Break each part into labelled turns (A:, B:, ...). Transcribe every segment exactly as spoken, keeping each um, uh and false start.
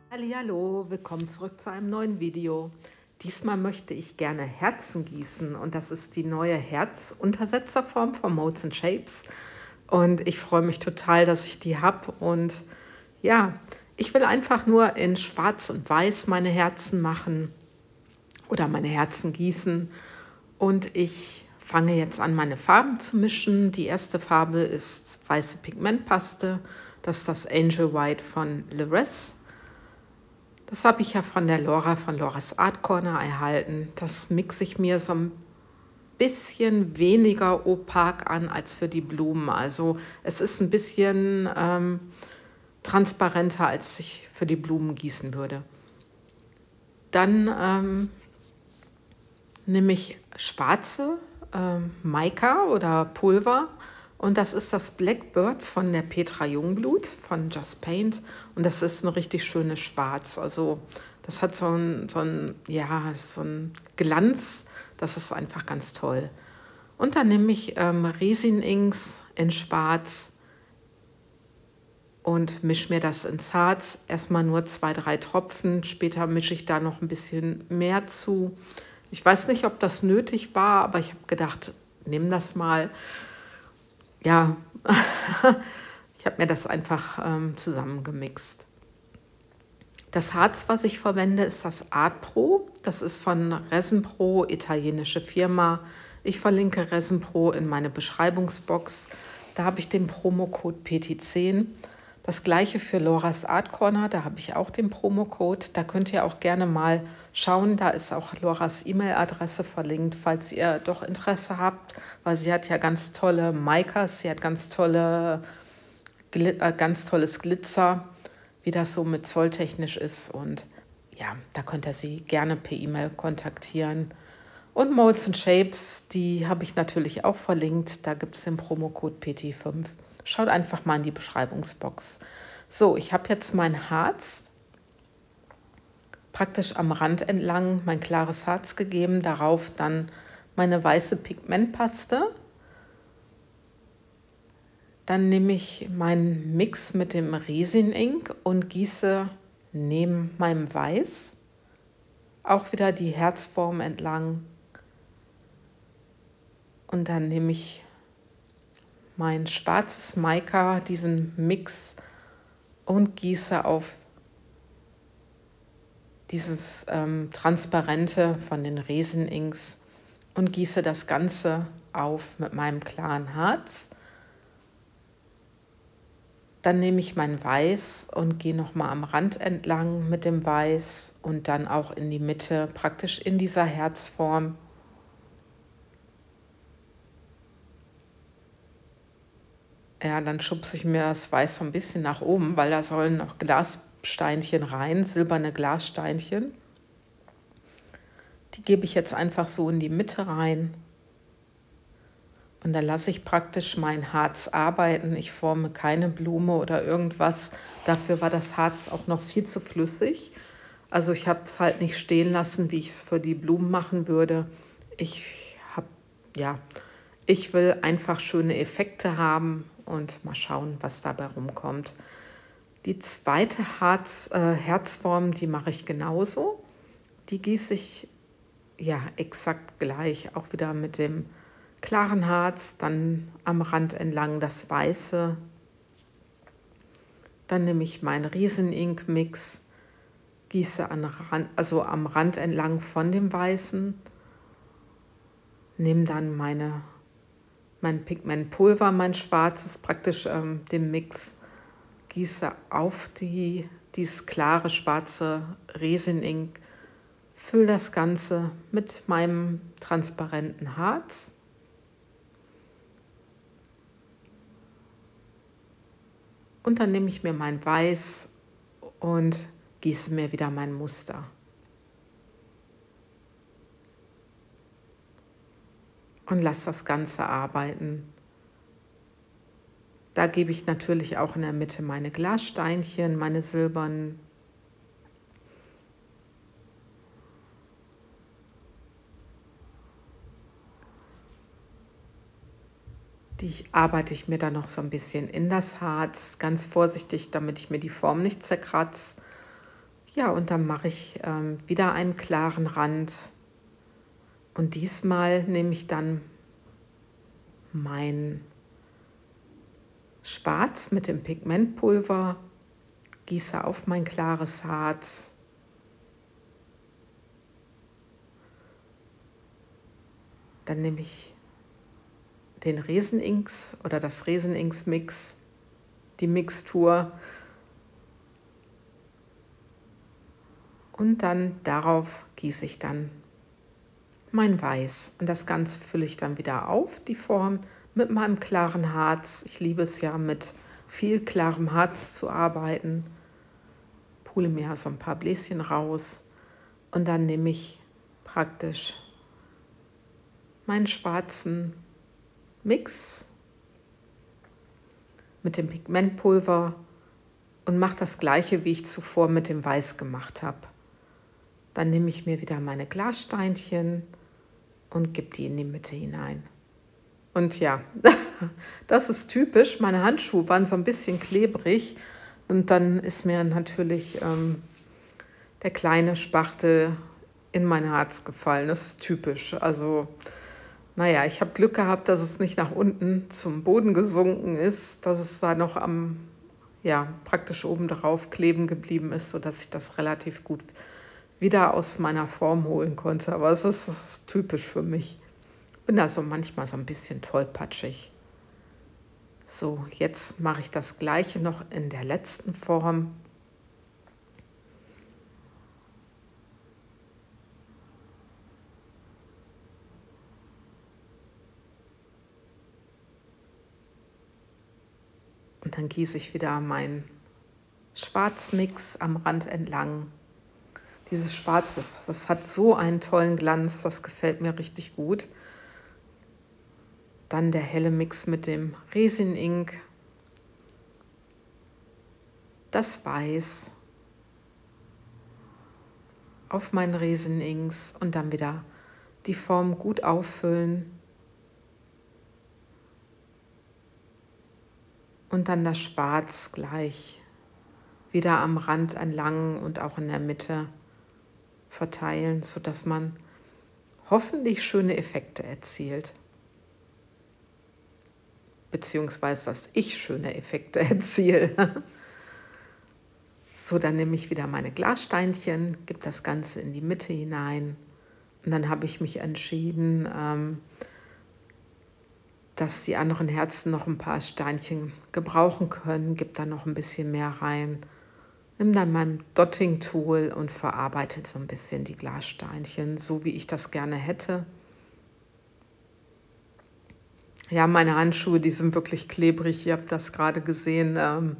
A: Hallihallo, willkommen zurück zu einem neuen Video. Diesmal möchte ich gerne Herzen gießen und das ist die neue Herzuntersetzerform von Molds and Shapes und ich freue mich total, dass ich die habe und ja, ich will einfach nur in Schwarz und Weiß meine Herzen machen oder meine Herzen gießen und ich fange jetzt an, meine Farben zu mischen. Die erste Farbe ist weiße Pigmentpaste, das ist das Angel White von Liresse. Das habe ich ja von der Laura, von Laura's Art Corner erhalten. Das mixe ich mir so ein bisschen weniger opak an als für die Blumen. Also es ist ein bisschen ähm, transparenter, als ich für die Blumen gießen würde. Dann ähm, nehme ich schwarze ähm, Mica oder Pulver. Und das ist das Blackbird von der Petra Jungblut von Just Paint. Und das ist ein richtig schönes Schwarz. Also das hat so ein, so ein, ja, so ein Glanz. Das ist einfach ganz toll. Und dann nehme ich ähm, Resin Inks in Schwarz und mische mir das ins Harz. Erstmal nur zwei, drei Tropfen. Später mische ich da noch ein bisschen mehr zu. Ich weiß nicht, ob das nötig war, aber ich habe gedacht, nimm das mal. Ja, ich habe mir das einfach ähm, zusammengemixt. Das Harz, was ich verwende, ist das Art Pro. Das ist von Resin Pro, italienische Firma. Ich verlinke Resin Pro in meine Beschreibungsbox. Da habe ich den Promocode P T zehn. Das gleiche für Laura's Art Corner, da habe ich auch den Promocode. Da könnt ihr auch gerne mal schauen, da ist auch Lauras E-Mail-Adresse verlinkt, falls ihr doch Interesse habt, weil sie hat ja ganz tolle Micas, sie hat ganz, tolle, äh, ganz tolles Glitzer, wie das so mit zolltechnisch ist. Und ja, da könnt ihr sie gerne per E-Mail kontaktieren. Und Molds and Shapes, die habe ich natürlich auch verlinkt, da gibt es den Promocode P T fünf. Schaut einfach mal in die Beschreibungsbox. So, ich habe jetzt mein Harz praktisch am Rand entlang, mein klares Harz gegeben, darauf dann meine weiße Pigmentpaste. Dann nehme ich meinen Mix mit dem Resin Ink und gieße neben meinem Weiß auch wieder die Herzform entlang. Und dann nehme ich mein schwarzes Mica, diesen Mix, und gieße auf dieses ähm, Transparente von den Resin Inks und gieße das Ganze auf mit meinem klaren Harz. Dann nehme ich mein Weiß und gehe nochmal am Rand entlang mit dem Weiß und dann auch in die Mitte, praktisch in dieser Herzform. Ja, dann schubse ich mir das Weiß so ein bisschen nach oben, weil da sollen noch Glassteinchen rein, silberne Glassteinchen. Die gebe ich jetzt einfach so in die Mitte rein. Und dann lasse ich praktisch mein Harz arbeiten. Ich forme keine Blume oder irgendwas. Dafür war das Harz auch noch viel zu flüssig. Also ich habe es halt nicht stehen lassen, wie ich es für die Blumen machen würde. Ich habe, ja, ich will einfach schöne Effekte haben und mal schauen, was dabei rumkommt. Die zweite Harz, äh, Herzform, die mache ich genauso. Die gieße ich ja exakt gleich, auch wieder mit dem klaren Harz, dann am Rand entlang das Weiße. Dann nehme ich meinen Resin Ink Mix, gieße an Rand, also am Rand entlang von dem Weißen, nehme dann meine, mein Pigmentpulver, mein schwarzes, praktisch ähm, den Mix, gieße auf die, dieses klare schwarze Resin Ink, fülle das Ganze mit meinem transparenten Harz. Und dann nehme ich mir mein Weiß und gieße mir wieder mein Muster. Und lasse das Ganze arbeiten. Da gebe ich natürlich auch in der Mitte meine Glassteinchen, meine silbernen. Die arbeite ich mir dann noch so ein bisschen in das Harz, ganz vorsichtig, damit ich mir die Form nicht zerkratze. Ja, und dann mache ich ähm, wieder einen klaren Rand. Und diesmal nehme ich dann mein Schwarz mit dem Pigmentpulver, gieße auf mein klares Harz. Dann nehme ich den Resin-Inks oder das Resin-Inks-Mix, die Mixtur. Und dann darauf gieße ich dann mein Weiß. Und das Ganze fülle ich dann wieder auf, die Form, mit meinem klaren Harz. Ich liebe es ja, mit viel klarem Harz zu arbeiten. Pule mir so ein paar Bläschen raus. Und dann nehme ich praktisch meinen schwarzen Mix mit dem Pigmentpulver und mache das gleiche, wie ich zuvor mit dem Weiß gemacht habe. Dann nehme ich mir wieder meine Glassteinchen und gebe die in die Mitte hinein. Und ja, das ist typisch. Meine Handschuhe waren so ein bisschen klebrig und dann ist mir natürlich ähm, der kleine Spachtel in mein Harz gefallen. Das ist typisch. Also, naja, ich habe Glück gehabt, dass es nicht nach unten zum Boden gesunken ist, dass es da noch am, ja, praktisch oben drauf kleben geblieben ist, sodass ich das relativ gut wieder aus meiner Form holen konnte. Aber es ist, es ist typisch für mich. Ich bin da so manchmal so ein bisschen tollpatschig. So, jetzt mache ich das Gleiche noch in der letzten Form. Und dann gieße ich wieder meinen Schwarzmix am Rand entlang. Dieses Schwarz, das, das hat so einen tollen Glanz, das gefällt mir richtig gut. Dann der helle Mix mit dem Resin Ink, das Weiß auf meinen Resin Inks und dann wieder die Form gut auffüllen. Und dann das Schwarz gleich wieder am Rand entlang und auch in der Mitte verteilen, sodass man hoffentlich schöne Effekte erzielt. Beziehungsweise, dass ich schöne Effekte erziele. So, dann nehme ich wieder meine Glassteinchen, gebe das Ganze in die Mitte hinein. Und dann habe ich mich entschieden, ähm, dass die anderen Herzen noch ein paar Steinchen gebrauchen können. Gebe da noch ein bisschen mehr rein. Nimm dann mein Dotting-Tool und verarbeite so ein bisschen die Glassteinchen, so wie ich das gerne hätte. Ja, meine Handschuhe, die sind wirklich klebrig. Ihr habt das gerade gesehen, ähm,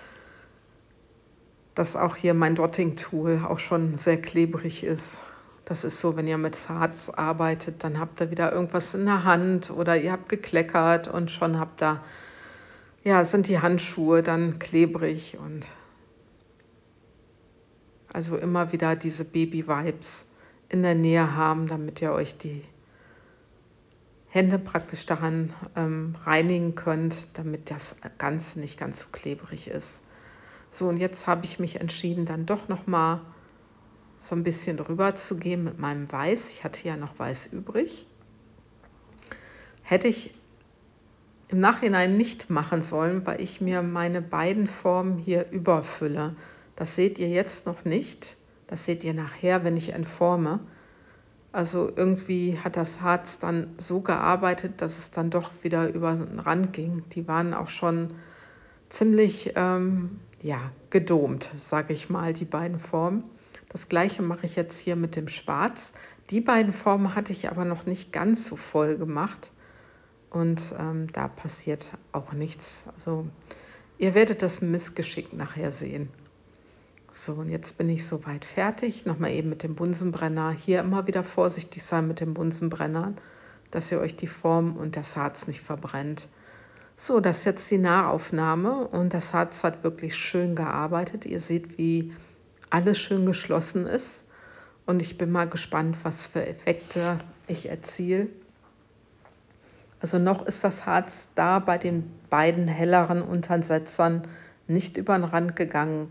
A: dass auch hier mein Dotting-Tool auch schon sehr klebrig ist. Das ist so, wenn ihr mit Harz arbeitet, dann habt ihr wieder irgendwas in der Hand oder ihr habt gekleckert und schon habt ihr, ja, sind die Handschuhe dann klebrig und also immer wieder diese Baby-Vibes in der Nähe haben, damit ihr euch die Hände praktisch daran ähm, reinigen könnt, damit das Ganze nicht ganz so klebrig ist. So, und jetzt habe ich mich entschieden, dann doch noch mal so ein bisschen drüber zu gehen mit meinem Weiß. Ich hatte ja noch Weiß übrig. Hätte ich im Nachhinein nicht machen sollen, weil ich mir meine beiden Formen hier überfülle. Das seht ihr jetzt noch nicht. Das seht ihr nachher, wenn ich entforme. Also irgendwie hat das Harz dann so gearbeitet, dass es dann doch wieder über den Rand ging. Die waren auch schon ziemlich ähm, ja, gedomt, sage ich mal, die beiden Formen. Das gleiche mache ich jetzt hier mit dem Schwarz. Die beiden Formen hatte ich aber noch nicht ganz so voll gemacht. Und ähm, da passiert auch nichts. Also ihr werdet das Missgeschick nachher sehen. So, und jetzt bin ich soweit fertig. Nochmal eben mit dem Bunsenbrenner. Hier immer wieder vorsichtig sein mit dem Bunsenbrenner, dass ihr euch die Form und das Harz nicht verbrennt. So, das ist jetzt die Nahaufnahme und das Harz hat wirklich schön gearbeitet. Ihr seht, wie alles schön geschlossen ist. Und ich bin mal gespannt, was für Effekte ich erziele. Also noch ist das Harz da bei den beiden helleren Untersetzern nicht über den Rand gegangen.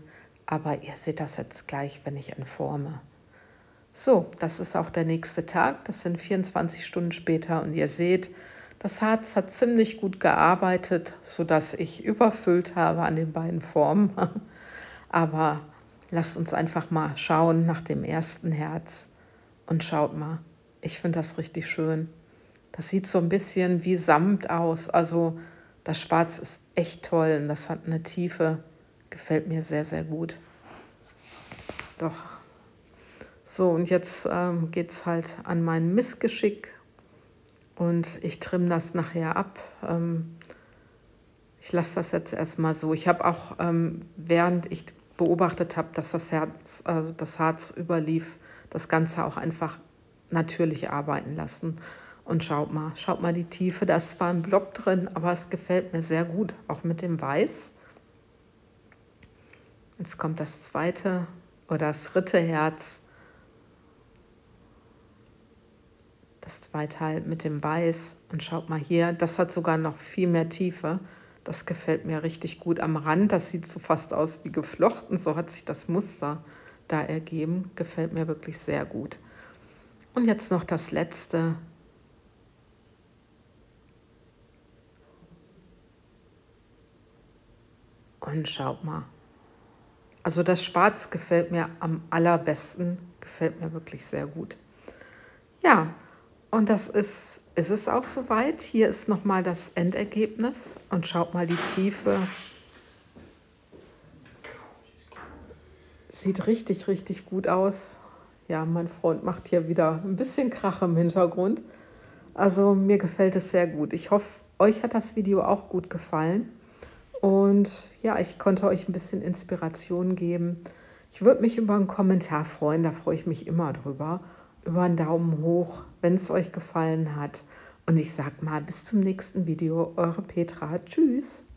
A: aber ihr seht das jetzt gleich, wenn ich entforme. So, das ist auch der nächste Tag, das sind vierundzwanzig Stunden später und ihr seht, das Harz hat ziemlich gut gearbeitet, sodass ich überfüllt habe an den beiden Formen. Aber lasst uns einfach mal schauen nach dem ersten Herz und schaut mal, ich finde das richtig schön. Das sieht so ein bisschen wie Samt aus, also das Schwarz ist echt toll und das hat eine Tiefe, gefällt mir sehr, sehr gut. Doch. So, und jetzt ähm, geht es halt an mein Missgeschick und ich trimme das nachher ab. Ähm, ich lasse das jetzt erstmal so. Ich habe auch, ähm, während ich beobachtet habe, dass das Herz, also das Harz überlief, das Ganze auch einfach natürlich arbeiten lassen. Und schaut mal, schaut mal die Tiefe. Da ist zwar ein Block drin, aber es gefällt mir sehr gut, auch mit dem Weiß. Jetzt kommt das zweite oder das dritte Herz. Das zweite halt mit dem Weiß. Und schaut mal hier, das hat sogar noch viel mehr Tiefe. Das gefällt mir richtig gut am Rand. Das sieht so fast aus wie geflochten. So hat sich das Muster da ergeben. Gefällt mir wirklich sehr gut. Und jetzt noch das letzte. Und schaut mal. Also das Schwarz gefällt mir am allerbesten. Gefällt mir wirklich sehr gut. Ja, und das ist, ist es auch soweit. Hier ist nochmal das Endergebnis. Und schaut mal die Tiefe. Sieht richtig, richtig gut aus. Ja, mein Freund macht hier wieder ein bisschen Krach im Hintergrund. Also mir gefällt es sehr gut. Ich hoffe, euch hat das Video auch gut gefallen. Und ja, ich konnte euch ein bisschen Inspiration geben. Ich würde mich über einen Kommentar freuen, da freue ich mich immer drüber. Über einen Daumen hoch, wenn es euch gefallen hat. Und ich sag mal, bis zum nächsten Video, eure Petra. Tschüss.